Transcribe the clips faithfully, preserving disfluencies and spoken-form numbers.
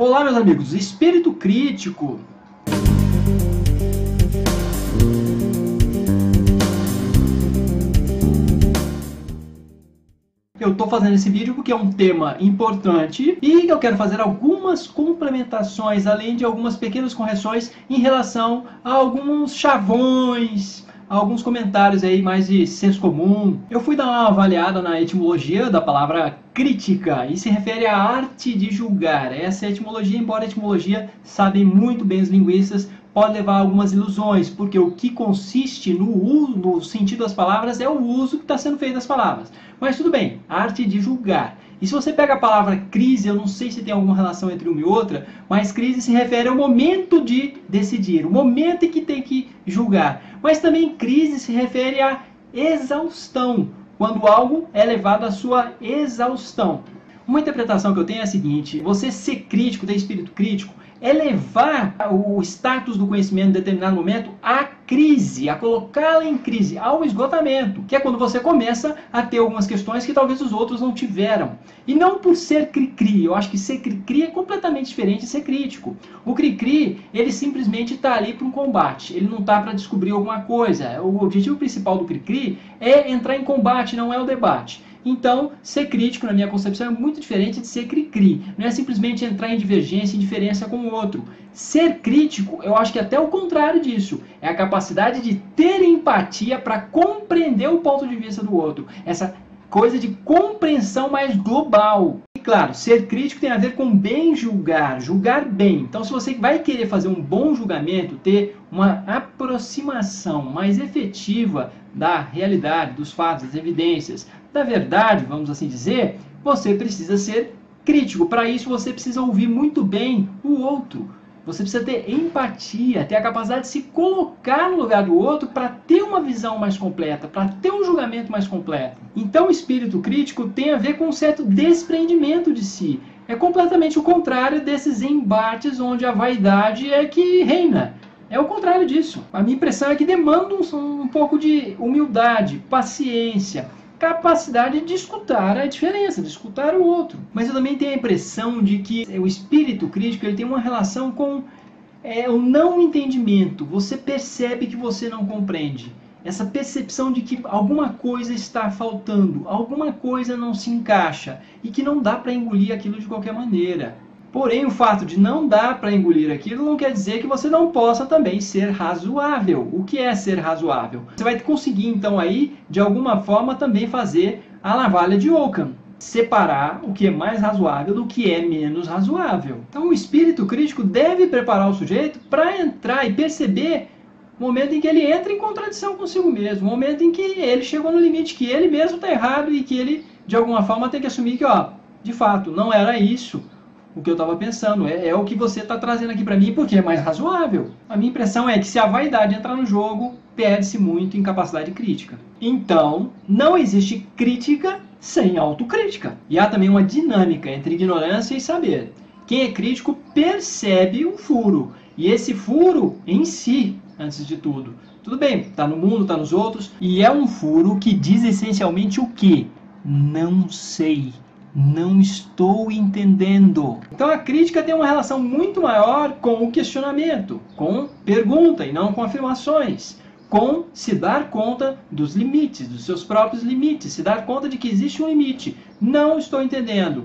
Olá, meus amigos, espírito crítico. Eu estou fazendo esse vídeo porque é um tema importante e eu quero fazer algumas complementações, além de algumas pequenas correções em relação a alguns chavões, a alguns comentários aí mais de senso comum. Eu fui dar uma avaliada na etimologia da palavra crítica e se refere à arte de julgar. Essa etimologia, embora a etimologia sabem muito bem os linguistas, pode levar a algumas ilusões, porque o que consiste no uso, no sentido das palavras, é o uso que está sendo feito das palavras. Mas tudo bem, arte de julgar. E se você pega a palavra crise, eu não sei se tem alguma relação entre uma e outra, mas crise se refere ao momento de decidir, o momento em que tem que julgar. Mas também crise se refere à exaustão, quando algo é levado à sua exaustão. Uma interpretação que eu tenho é a seguinte: você ser crítico, ter espírito crítico, é levar o status do conhecimento em determinado momento à crise, a colocá-la em crise, ao esgotamento, que é quando você começa a ter algumas questões que talvez os outros não tiveram. E não por ser cri-cri, eu acho que ser cri-cri é completamente diferente de ser crítico. O cri-cri, ele simplesmente está ali para um combate, ele não está para descobrir alguma coisa. O objetivo principal do cri-cri é entrar em combate, não é o debate. Então, ser crítico, na minha concepção, é muito diferente de ser cri-cri. Não é simplesmente entrar em divergência e diferença com o outro. Ser crítico, eu acho que é até o contrário disso. É a capacidade de ter empatia para compreender o ponto de vista do outro. Essa coisa de compreensão mais global. E claro, ser crítico tem a ver com bem julgar, julgar bem. Então, se você vai querer fazer um bom julgamento, ter uma aproximação mais efetiva da realidade, dos fatos, das evidências, da verdade, vamos assim dizer, você precisa ser crítico. Para isso, você precisa ouvir muito bem o outro. Você precisa ter empatia, ter a capacidade de se colocar no lugar do outro para ter uma visão mais completa, para ter um julgamento mais completo. Então, o espírito crítico tem a ver com um certo desprendimento de si. É completamente o contrário desses embates onde a vaidade é que reina. É o contrário disso. A minha impressão é que demanda um, um pouco de humildade, paciência, capacidade de escutar a diferença, de escutar o outro. Mas eu também tenho a impressão de que o espírito crítico ele tem uma relação com é, o não entendimento. Você percebe que você não compreende. Essa percepção de que alguma coisa está faltando, alguma coisa não se encaixa e que não dá para engolir aquilo de qualquer maneira. Porém, o fato de não dar para engolir aquilo não quer dizer que você não possa também ser razoável. O que é ser razoável? Você vai conseguir, então, aí, de alguma forma, também fazer a navalha de Ockham. Separar o que é mais razoável do que é menos razoável. Então, o espírito crítico deve preparar o sujeito para entrar e perceber o momento em que ele entra em contradição consigo mesmo. O momento em que ele chegou no limite, que ele mesmo está errado e que ele, de alguma forma, tem que assumir que, ó, de fato, não era isso o que eu estava pensando, é, é o que você está trazendo aqui para mim porque é mais razoável. A minha impressão é que se a vaidade entrar no jogo, perde-se muito em capacidade crítica. Então, não existe crítica sem autocrítica. E há também uma dinâmica entre ignorância e saber. Quem é crítico percebe um furo, e esse furo em si, antes de tudo. Tudo bem, está no mundo, está nos outros, e é um furo que diz essencialmente o quê? Não sei. Não estou entendendo. Então a crítica tem uma relação muito maior com o questionamento, com pergunta e não com afirmações, com se dar conta dos limites, dos seus próprios limites, se dar conta de que existe um limite. Não estou entendendo.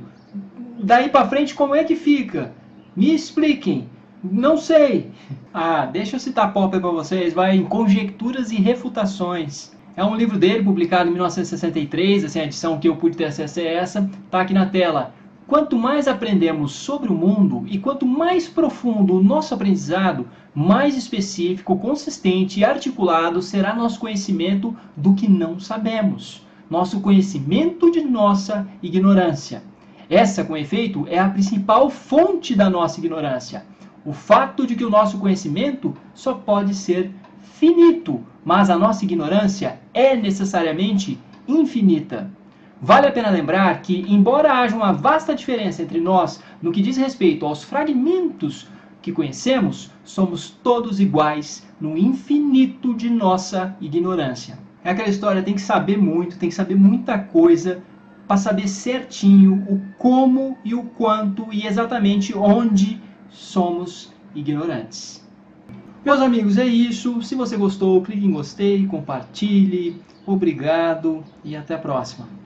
Daí para frente como é que fica? Me expliquem. Não sei. Ah, deixa eu citar Popper para vocês, vai em Conjecturas e Refutações. É um livro dele, publicado em mil novecentos e sessenta e três, assim, a edição que eu pude ter acesso é essa, está aqui na tela. Quanto mais aprendemos sobre o mundo e quanto mais profundo o nosso aprendizado, mais específico, consistente e articulado será nosso conhecimento do que não sabemos. Nosso conhecimento de nossa ignorância. Essa, com efeito, é a principal fonte da nossa ignorância. O fato de que o nosso conhecimento só pode ser finito, mas a nossa ignorância é necessariamente infinita. Vale a pena lembrar que, embora haja uma vasta diferença entre nós no que diz respeito aos fragmentos que conhecemos, somos todos iguais no infinito de nossa ignorância. É aquela história, tem que saber muito, tem que saber muita coisa para saber certinho o como e o quanto e exatamente onde somos ignorantes. Meus amigos, é isso. Se você gostou, clique em gostei, compartilhe. Obrigado e até a próxima.